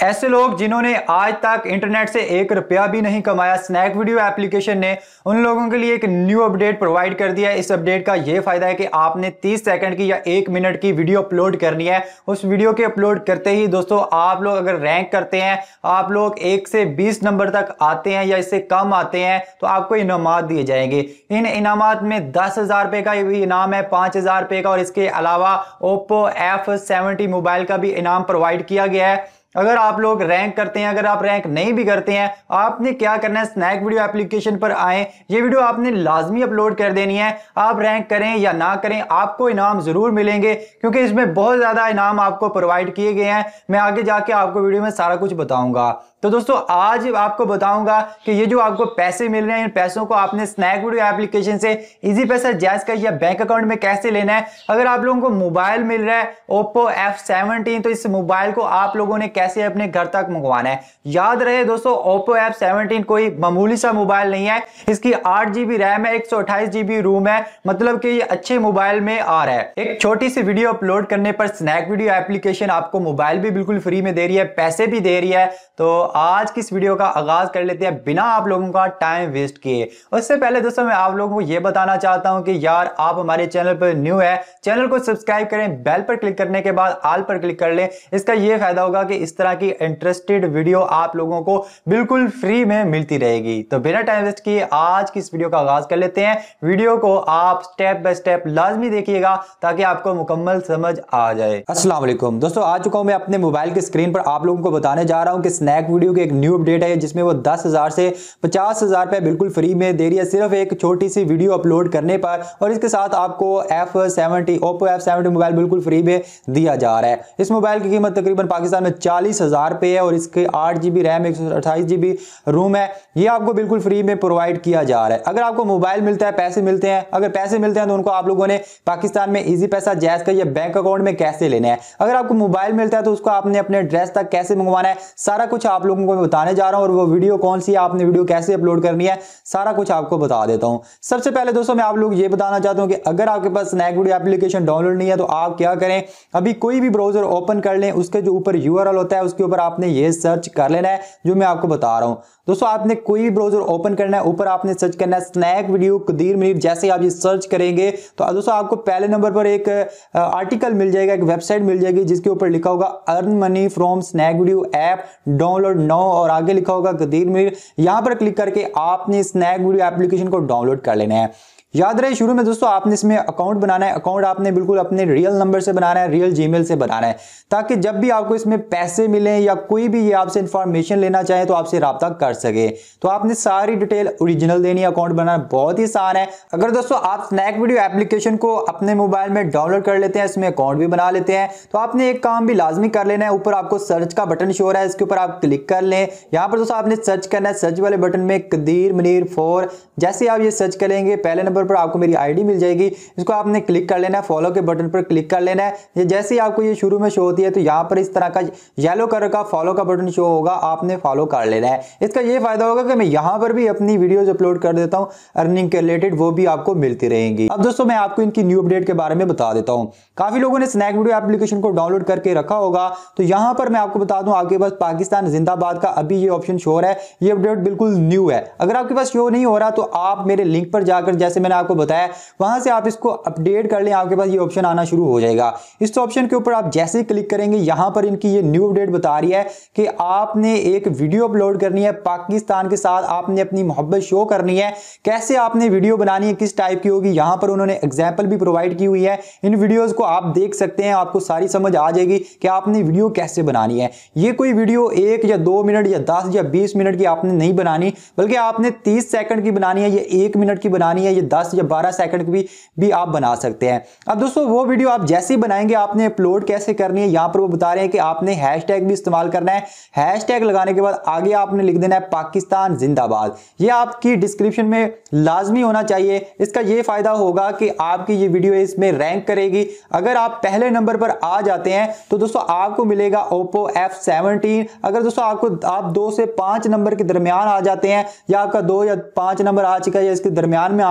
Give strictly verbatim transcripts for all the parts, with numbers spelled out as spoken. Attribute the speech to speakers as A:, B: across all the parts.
A: ऐसे लोग जिन्होंने आज तक इंटरनेट से एक रुपया भी नहीं कमाया, स्नैक वीडियो एप्लीकेशन ने उन लोगों के लिए एक न्यू अपडेट प्रोवाइड कर दिया है। इस अपडेट का यह फायदा है कि आपने तीस सेकंड की या एक मिनट की वीडियो अपलोड करनी है। उस वीडियो के अपलोड करते ही दोस्तों आप लोग अगर रैंक करते हैं, आप लोग एक से बीस नंबर तक आते हैं या इससे कम आते हैं तो आपको इनामात दिए जाएंगे। इन इनामात में दस हजार रुपए का भी इनाम है, पांच हजार रुपए का, और इसके अलावा ओप्पो एफ सेवेंटी मोबाइल का भी इनाम प्रोवाइड किया गया है। अगर आप लोग रैंक करते हैं, अगर आप रैंक नहीं भी करते हैं, आपने क्या करना है, स्नैक वीडियो एप्लीकेशन पर आए, ये वीडियो आपने लाजमी अपलोड कर देनी है। आप रैंक करें या ना करें, आपको इनाम जरूर मिलेंगे क्योंकि इसमें बहुत ज्यादा इनाम आपको प्रोवाइड किए गए हैं। मैं आगे जाके आपको वीडियो में सारा कुछ बताऊंगा। तो दोस्तों आज आपको बताऊंगा कि ये जो आपको पैसे मिल रहे हैं, इन पैसों को आपने स्नैक वीडियो एप्लीकेशन से इजी पैसा जैज का या बैंक अकाउंट में कैसे लेना है। अगर आप लोगों को मोबाइल मिल रहा है ओप्पो एफ सेवेंटीन, तो इस मोबाइल को आप लोगों ने कैसे अपने घर तक मंगवाना है। याद रहे दोस्तों, ओप्पो एफ सेवेंटीन कोई मामूली सा मोबाइल नहीं है। इसकी आठ जीबी रैम है, एक सौ अट्ठाईस जीबी रोम है, मतलब कि ये अच्छे मोबाइल में आ रहा है। एक छोटी सी वीडियो अपलोड करने पर स्नैक वीडियो एप्लीकेशन आपको मोबाइल भी बिल्कुल फ्री में दे रही है, पैसे भी दे रही है। तो आज की इस वीडियो का आगाज कर लेते हैं बिना आप लोगों का टाइम वेस्ट किए। उससे पहले दोस्तों मैं आप लोगों को यह बताना चाहता हूं कि यार आप हमारे चैनल पर न्यू है, चैनल को सब्सक्राइब करें, बेल पर क्लिक करने के बाद ऑल पर क्लिक कर लें। इसका यह फायदा होगा कि इस तरह की इंटरेस्टेड वीडियो आप लोगों को बिल्कुल फ्री में मिलती रहेगी। तो बिना टाइम वेस्ट किए आज की इस वीडियो का आगाज कर लेते हैं। वीडियो को आप स्टेप बाय स्टेप लाजमी देखिएगा ताकि आपको मुकम्मल समझ आ जाए। अस्सलाम वालेकुम दोस्तों, आ चुका हूं मैं अपने मोबाइल की स्क्रीन पर आप लोगों को बताने जा रहा हूं कि स्नैक वीडियो की एक न्यू अपडेट है जिसमें वो दस हजार से पचास हजार रुपए बिल्कुल फ्री में दे रही है, सिर्फ एक छोटी सी वीडियो अपलोड करने पर। और इसके साथ आपको F seventy Oppo F seventy mobile बिल्कुल फ्री में दिया जा रहा है। इस मोबाइल की कीमत तकरीबन पाकिस्तान में चालीस हजार रुपए है और इसके आठ जीबी रैम, एक सौ अट्ठाईस जीबी रोम है। ये आपको बिल्कुल फ्री में प्रोवाइड किया जा रहा है। अगर आपको मोबाइल मिलता है, पैसे मिलते हैं, अगर पैसे मिलते हैं तो उनको आप लोगों ने पाकिस्तान में इजी पैसा जैज का या बैंक अकाउंट में कैसे लेना है। अगर आपको मोबाइल मिलता है तो उसको आपने अपने एड्रेस तक कैसे मंगवाना है, सारा कुछ आप लोगों को बताने जा रहा हूं। और वो वीडियो कौन सी है, आपने वीडियो कैसे अपलोड करनी है, सारा कुछ आपको बता देता हूं। सबसे पहले दोस्तों मैं आप लोग ये बताना चाहता हूं कि अगर आपके पास स्नैक वीडियो एप्लीकेशन डाउनलोड नहीं है तो आप क्या करें, अभी कोई भी ब्राउजर ओपन कर लें, उसके जो ऊपर यूआरएल होता है उसके ऊपर आपने ये सर्च कर लेना है जो मैं आपको बता रहा हूं। दोस्तों आपने कोई भी ब्राउजर ओपन करना है, ऊपर आपने सर्च करना है स्नैक वीडियो कदीर मुनीर। जैसे आप ये सर्च करेंगे तो दोस्तों आपको पहले नंबर पर एक आर्टिकल मिल जाएगा, एक वेबसाइट मिल जाएगी जिसके ऊपर लिखा होगा earn money from Snack Video app download now, और आगे लिखा होगा कदीर मुनीर। यहां पर क्लिक करके आपने स्नैक वीडियो एप्लीकेशन को डाउनलोड कर लेना है। याद रहे शुरू में दोस्तों आपने इसमें अकाउंट बनाना है। अकाउंट आपने बिल्कुल अपने रियल नंबर से बनाना है, रियल जीमेल से बनाना है, ताकि जब भी आपको इसमें पैसे मिलें या कोई भी ये आपसे इंफॉर्मेशन लेना चाहे तो आपसे राब्ता कर सके। तो आपने सारी डिटेल ओरिजिनल देनी है। अकाउंट बनाना बहुत ही आसान है। अगर दोस्तों आप स्नैक वीडियो एप्लीकेशन को अपने मोबाइल में डाउनलोड कर लेते हैं, इसमें अकाउंट भी बना लेते हैं, तो आपने एक काम भी लाजमी कर लेना है। ऊपर आपको सर्च का बटन शो हो रहा है, इसके ऊपर आप क्लिक कर लें। यहाँ पर दोस्तों आपने सर्च करना है, सर्च वाले बटन में कदीर मुनीर फोर। जैसे आप ये सर्च करेंगे पहले नंबर पर आपको मेरी आईडी मिल जाएगी, इसको आपने क्लिक कर लेना है, फॉलो के बटन पर क्लिक कर लेना है। ये जैसे ही आपको ये शुरू में शो होती है तो यहाँ पर इस तरह का येलो कलर का फॉलो का बटन शो होगा, आपने फॉलो कर लेना है। इसका ये फायदा होगा कि मैं यहाँ पर भी अपनी वीडियोस अपलोड कर देता हूँ अर्निंग के रिलेटेड, वो भी आपको मिलती रहेंगी। अब दोस्तों मैं आपको इनकी न्यू अपडेट के बारे में बता देता हूँ। काफी लोगों ने स्नैक वीडियो एप्लीकेशन को डाउनलोड करके रखा होगा, तो यहाँ पर मैं आपको बता दूं आपके पास पाकिस्तान जिंदाबाद का अभी ये ऑप्शन शो हो रहा है। ये अपडेट बिल्कुल न्यू है। अगर आपके पास शो नहीं हो रहा तो आप मेरे लिंक पर जाकर, जैसे मैंने आपको बताया, वहां से आप इसको अपडेट कर लें, आपके पास ये ऑप्शन आना शुरू हो जाएगा। इस ऑप्शन के ऊपर आप जैसे ही क्लिक करेंगे, यहां पर इनकी ये न्यू अपडेट बता रही है कि आपने एक वीडियो अपलोड करनी है पाकिस्तान के साथ, आपने अपनी मोहब्बत शो करनी है। कैसे आपने वीडियो बनानी है, किस टाइप की होगी, यहां पर उन्होंने एग्जाम्पल भी प्रोवाइड की हुई है। इन वीडियोज को आप देख सकते हैं, आपको सारी समझ आ जाएगी कि आपने वीडियो कैसे बनानी है। ये कोई वीडियो एक या दो मिनट या दस या बीस मिनट की आपने नहीं बनानी, बल्कि आपने तीस सेकंड की बनानी है, ये एक मिनट की बनानी है, ये दस या बारह सेकंड की भी, भी आप बना सकते हैं। अब दोस्तों वो वीडियो आप जैसे ही बनाएंगे, आपने अपलोड कैसे करनी है, यहां पर वो बता रहे हैं कि आपने हैशटैग भी इस्तेमाल करना है। हैशटैग लगाने के बाद आगे आपने लिख देना है पाकिस्तान जिंदाबाद। ये आपकी डिस्क्रिप्शन में लाजमी होना चाहिए। इसका ये फायदा होगा कि आपकी ये वीडियो इसमें रैंक करेगी। अगर आप पहले नंबर पर आ जाते हैं तो दोस्तों आपको मिलेगा ओप्पो एफ सेवेंटीन। अगर दोस्तों आपको आप दो से पांच नंबर के दरमियान आ जाते हैं, या आपका दो या पांच नंबर आ चुका है या इसके दरमियान में आ चुके हैं,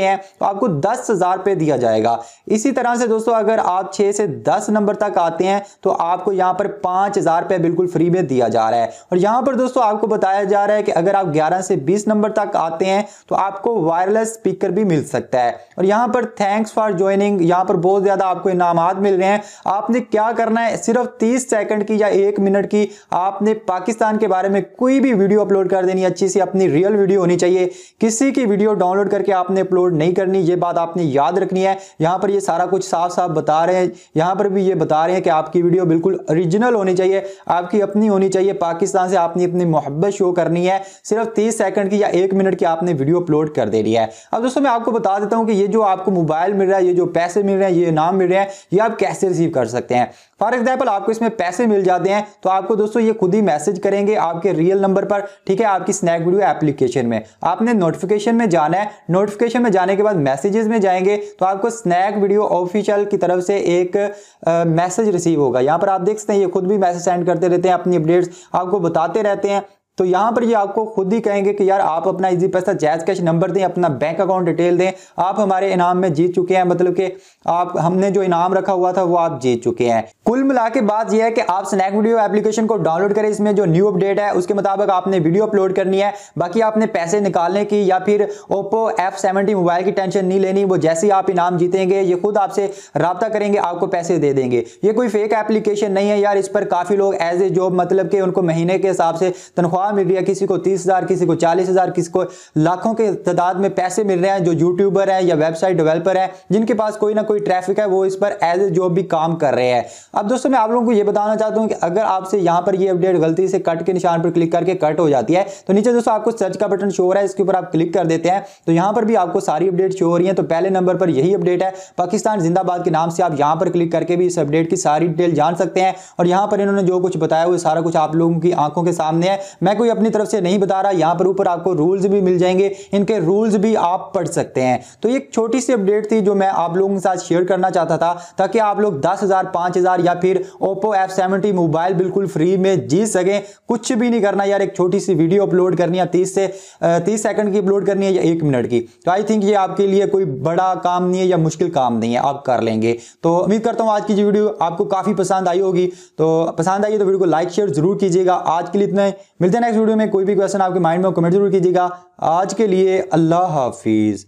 A: हैं तो आपको दस हजार रुपये दिया जाएगा। इसी तरह से दोस्तों अगर आप छह से दस नंबर तक आते हैं तो आपको यहां पर पांच हजार रुपये बिल्कुल फ्री में दिया जा रहा है। और यहां पर दोस्तों आपको बताया जा रहा है कि अगर आप ग्यारह से बीस नंबर तक आते हैं तो आपको वायरलेस स्पीकर भी मिल सकता है। और यहां पर थैंक्स फॉर ज्वाइनिंग, यहां पर बहुत ज्यादा आपको इनामात मिल रहे हैं। आपने क्या करना है, सिर्फ तीस सेकंड की या एक मिनट की आपने पाकिस्तान के बारे में कोई भी वीडियो अपलोड कर देनी, अच्छी सी अपनी रियल वीडियो होनी चाहिए। किसी की वीडियो डाउनलोड करके आपने अपलोड नहीं करनी, ये बात आपने याद रखनी है। यहां पर ये सारा कुछ साफ साफ बता रहे हैं, यहां पर भी ये बता रहे हैं कि आपकी वीडियो बिल्कुल ओरिजिनल होनी चाहिए, आपकी अपनी होनी चाहिए। पाकिस्तान से आपने अपनी मोहब्बत शो करनी है। सिर्फ तीस सेकंड की या एक मिनट की आपने वीडियो अपलोड कर देनी है। अब दोस्तों मैं आपको बता देता हूं कि ये जो आपको मोबाइल मिल रहा है, ये जो पैसे मिल रहे हैं, ये इनाम मिल रहे हैं, ये आप कैसे रिसीव कर सकते हैं। फॉर एग्जाम्पल आपको इसमें पैसे मिल जाते हैं तो आपको दोस्तों ये खुद ही मैसेज करेंगे आपके रियल नंबर पर, ठीक है, आपकी स्नैक वीडियो एप्लीकेशन में। आपने नोटिफिकेशन में जाना है, नोटिफिकेशन में जाने के बाद मैसेजेस में जाएंगे तो आपको स्नैक वीडियो ऑफिशियल की तरफ से एक मैसेज रिसीव होगा। यहां पर आप देख सकते हैं ये खुद भी मैसेज सेंड करते रहते हैं, अपनी अपडेट्स आपको बताते रहते हैं। तो यहां पर ये आपको खुद ही कहेंगे कि यार आप अपना इजी पैसा जैज़ कैश नंबर दें, अपना बैंक अकाउंट डिटेल दें, आप हमारे इनाम में जीत चुके हैं, मतलब कि आप हमने जो इनाम रखा हुआ था वो आप जीत चुके हैं। कुल मिला के बात यह है कि आप स्नैक वीडियो एप्लीकेशन को डाउनलोड करें। इसमें जो न्यू अपडेट है उसके मुताबिक आपने वीडियो अपलोड करनी है। बाकी आपने पैसे निकालने की या फिर ओप्पो एफ सेवेंटी मोबाइल की टेंशन नहीं लेनी। वो जैसे ही आप इनाम जीतेंगे ये खुद आपसे राब्ता करेंगे, आपको पैसे दे देंगे। ये कोई फेक एप्लीकेशन नहीं है यार। इस पर काफी लोग एज ए जॉब, मतलब कि उनको महीने के हिसाब से तनख्वाह मिल रही है, किसी को तीस हजार, किसी को चालीस हजार, किसी को लाखों के तादाद में पैसे मिल रहे हैं। जो यूट्यूबर है या वेबसाइट डेवलपर है जिनके पास कोई ना कोई ट्रैफिक है वो इस पर एज ए जॉब भी काम कर रहे हैं। अब दोस्तों मैं आप लोगों को ये बताना चाहता हूं कि अगर आपसे यहां पर ये अपडेट गलती से कट के निशान पर क्लिक करके कट हो जाती है तो नीचे दोस्तों आपको सर्च का बटन शो हो रहा है, इसके ऊपर आप क्लिक कर देते हैं तो यहां पर भी आपको सारी अपडेट शो हो रही है। तो पहले नंबर पर यही अपडेट है, पाकिस्तान जिंदाबाद के नाम से। आप यहां पर क्लिक करके भी इस अपडेट की सारी डिटेल जान सकते हैं। और यहां पर इन्होंने जो कुछ बताया वो सारा कुछ आप लोगों की आंखों के सामने है, मैं कोई अपनी तरफ से नहीं बता रहा। यहां पर ऊपर आपको रूल्स भी मिल जाएंगे, इनके रूल्स भी आप पढ़ सकते हैं। तो ये एक छोटी सी अपडेट थी जो मैं आप लोगों के साथ शेयर करना चाहता था ताकि आप लोग दस हजार, पांच हजार या फिर ओप्पो एफ सेवेंटी मोबाइल बिल्कुल फ्री में जीत सकें। कुछ भी नहीं करना यार, एक छोटी सी वीडियो अपलोड करनी है, तीस से तीस सेकंड की अपलोड करनी है या एक मिनट की। तो आई थिंक ये आपके लिए कोई बड़ा काम नहीं है या मुश्किल काम नहीं है, आप कर लेंगे। तो उम्मीद करता हूं आज की वीडियो आपको काफी पसंद आई होगी। तो पसंद आई तो वीडियो को लाइक शेयर जरूर कीजिएगा। आज के लिए इतना ही, मिलते हैं नेक्स्ट वीडियो में। कोई भी क्वेश्चन आपके माइंड में कमेंट जरूर कीजिएगा। आज के लिए अल्लाह हाफिज।